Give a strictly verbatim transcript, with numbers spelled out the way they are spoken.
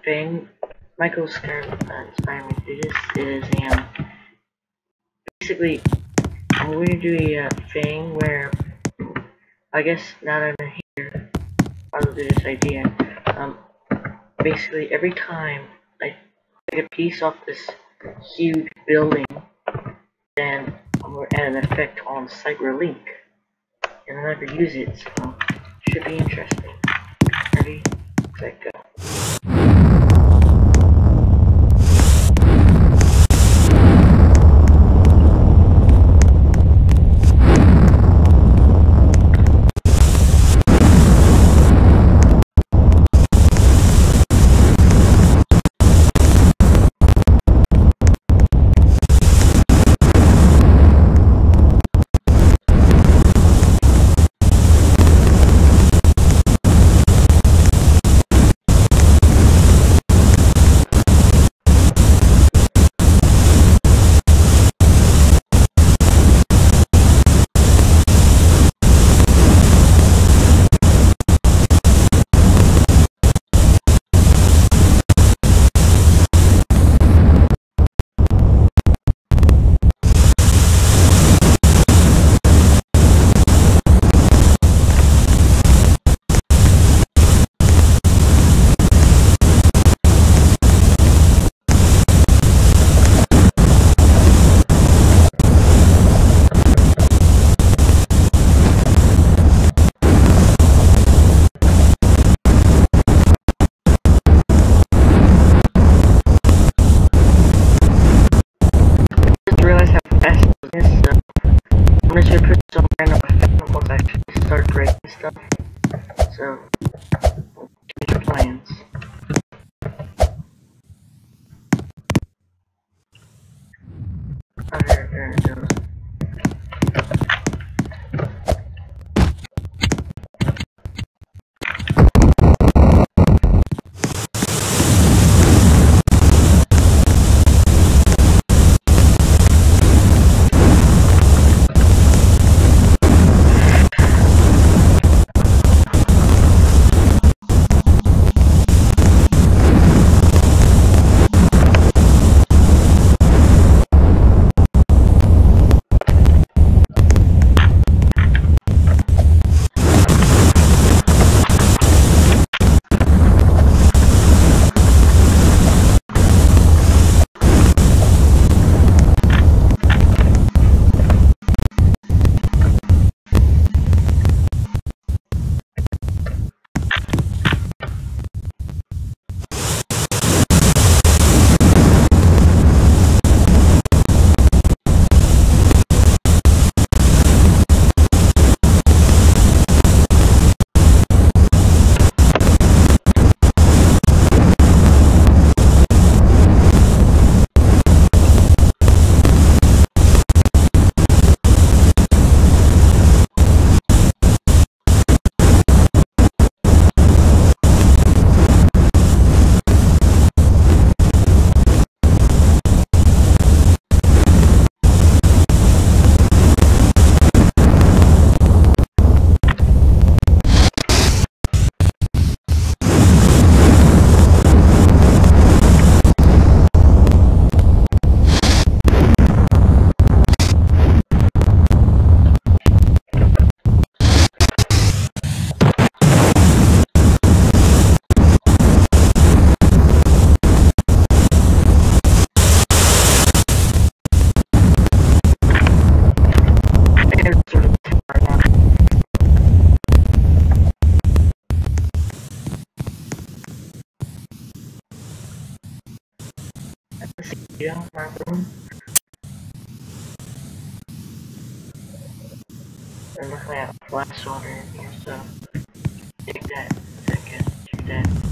thing Michael's kind of uh, inspired me to do this is um basically I'm going to do a uh, thing where I guess now that I'm here, I'll do this idea. Um, basically every time I take a piece off this huge building, then I'm going to add an effect on site link, and I'll never use it, so it should be interesting. Ready, set, go. I'm just gonna put some random effect once I actually start breaking stuff. So, change your plans. Oh, there, there it goes. Yeah, my room. I'm looking at flash solder in here, so take that, second, do that.